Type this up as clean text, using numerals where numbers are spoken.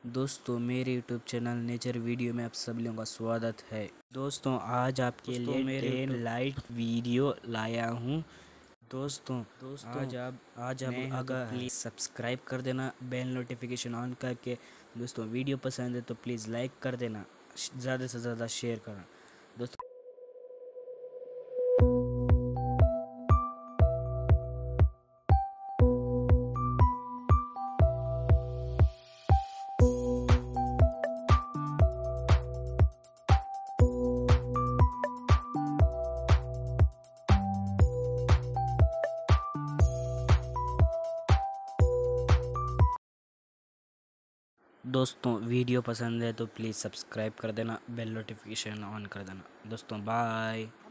दोस्तों मेरे YouTube channel nature video में आप सभी लोगों का स्वागत है। दोस्तों आज आपके लिए मेरे लाइट वीडियो लाया हूँ। दोस्तों आज आप अगर प्लीज़ सब्सक्राइब कर देना, बेल नोटिफिकेशन ऑन करके। दोस्तों वीडियो पसंद है तो प्लीज़ लाइक कर देना, ज़्यादा से ज़्यादा शेयर करना। दोस्तों दोस्तों वीडियो पसंद है तो प्लीज़ सब्सक्राइब कर देना, बेल नोटिफिकेशन ऑन कर देना। दोस्तों बाय।